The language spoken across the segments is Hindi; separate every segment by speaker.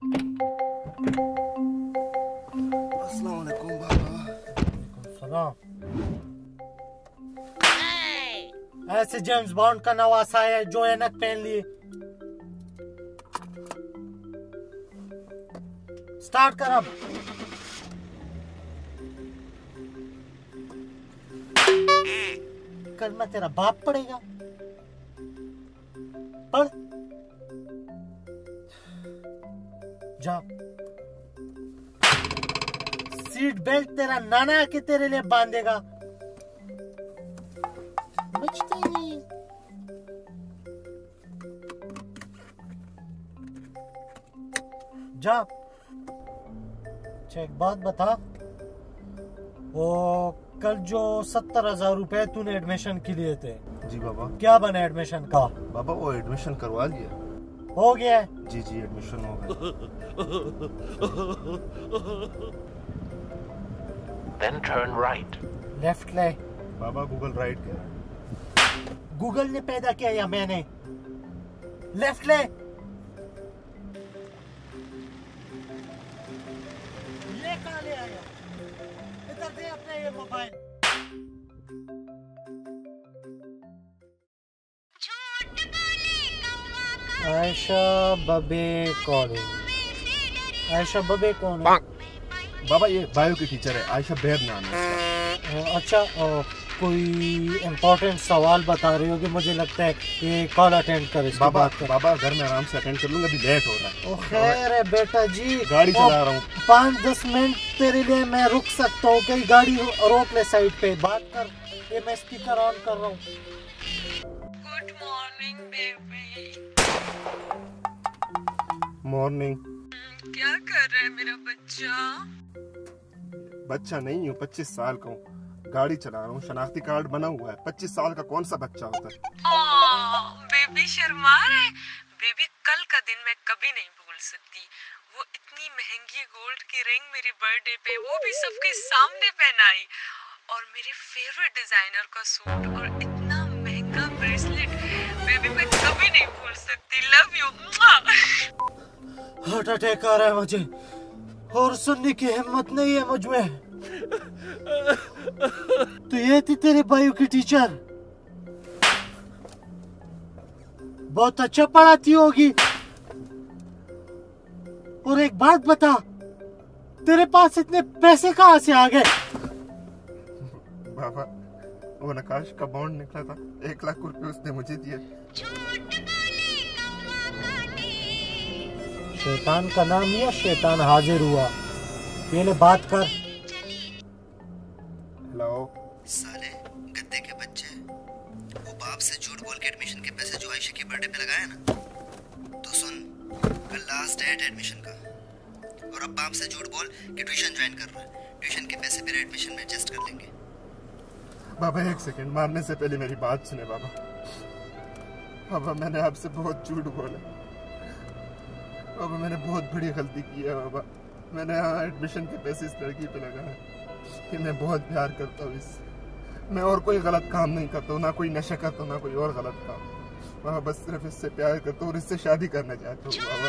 Speaker 1: अस्सलाम वालेकुम बाबा।
Speaker 2: सलाम। ऐसे जेम्स बॉन्ड का नवासा है जो ऐनक पहन लिए। स्टार्ट कर अब। कलमा तेरा बाप पड़ेगा। पढ़। जा। सीट बेल्ट तेरा नाना आके तेरे लिए बांधेगा। बचते ही नहीं। जा। एक बात बता, वो कल जो 70,000 रुपए तूने एडमिशन के लिए थे।
Speaker 1: जी बाबा।
Speaker 2: क्या बना एडमिशन का?
Speaker 1: बाबा वो एडमिशन करवा लिया।
Speaker 2: हो गया?
Speaker 1: जी जी एडमिशन हो गया।
Speaker 3: Then turn right.
Speaker 2: लेफ्ट ले।
Speaker 1: बाबा गूगल राइट कह रहा है।
Speaker 2: गूगल ने पैदा किया या मैंने? लेफ्ट ले। ये कहाँ ले आया? इधर दे अपने ये मोबाइल। आयशा बबे कॉलिंग। आयशा बबे कौन है?
Speaker 1: बाबा ये बायो की टीचर है, आयशा बेर नाम है इसका।
Speaker 2: अच्छा, कोई इम्पोर्टेंट सवाल बता रही होगी, मुझे लगता है ये कॉल अटेंड कर।
Speaker 1: बाबा बाबा घर में आराम से अटेंड कर लूंगा, अभी लेट हो रहा है।
Speaker 2: ओ खैर है बेटा जी,
Speaker 1: गाड़ी चला रहा हूँ।
Speaker 2: 5-10 मिनट तेरे लिए मैं रुक सकता हूँ। कहीं गाड़ी रोक ले साइड पे, बात कर। ये मैं स्पीकर ऑन कर रहा हूँ।
Speaker 4: Good morning baby.
Speaker 1: मॉर्निंग।
Speaker 4: क्या कर रहा है मेरा बच्चा?
Speaker 1: बच्चा नहीं हूँ, 25 साल का हूँ, गाड़ी चला रहा हूँ, शनाख्ती कार्ड बना हुआ है। 25 साल का कौन सा बच्चा होता है?
Speaker 4: बेबी शर्मा रहा है। बेबी कल का दिन मैं कभी नहीं भूल सकती। वो इतनी महंगी गोल्ड की रिंग मेरी बर्थडे पे, वो भी सबके सामने पहनाई, और मेरे फेवरेट डिजाइनर का सूट और इतना महंगा ब्रेसलेट। बेबी मैं कभी नहीं भूल सकती। Love you.
Speaker 2: हार्ट अटैक आ रहा है मुझे, और सुनने की हिम्मत नहीं है मुझ में। तो ये थी तेरी बायो की टीचर? बहुत अच्छा पढ़ाती होगी। और एक बात बता, तेरे पास इतने पैसे कहाँ से आ गए?
Speaker 1: बाबा वो नकाश का बॉन्ड निकला था, 1 लाख रुपए उसने मुझे दिए।
Speaker 2: शैतान का नाम लिया, शैतान हाजिर हुआ। ये ले बात कर।
Speaker 1: हेलो
Speaker 5: साले गद्दे के बच्चे, वो बाप से झूठ बोल के एडमिशन के पैसे जो आयशा की बर्थडे पे लगाए ना, तो सुन, कल लास्ट डेट एडमिशन का, और अब बाप से झूठ बोल कि ट्यूशन ज्वाइन कर रहा है। ट्यूशन के पैसे फिर एडमिशन में एडजस्ट कर लेंगे।
Speaker 1: बाबा 1 सेकंड, मारने से पहले मेरी बात सुने बाबा। बाबा मैंने आपसे बहुत झूठ बोला बाबा, मैंने बहुत बड़ी गलती की है बाबा। मैंने यहाँ एडमिशन के पैसे इस लड़की पे लगाए कि मैं बहुत प्यार करता हूँ इससे। मैं और कोई गलत काम नहीं करता हूँ, ना कोई नशा करता हूँ, ना कोई और गलत काम। बाबा बस सिर्फ इससे प्यार करता हूँ और इससे शादी करना चाहता हूँ बाबा।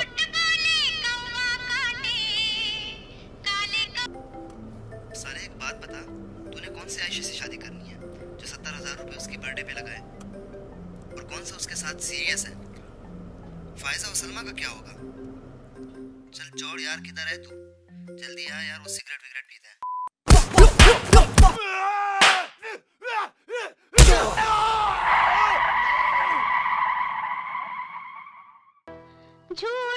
Speaker 5: साले एक बात बता, तूने कौन से आयशा से शादी करनी है जो 70,000 रुपए उसकी बर्थडे पे लगाए, और कौन सा उसके साथ सीरियस है? फायजा और सलमा का क्या होगा? चल चौड़ यार, किधर है तू? जल्दी आ यार, वो सिगरेट विगरेट पीता है।
Speaker 6: झूठ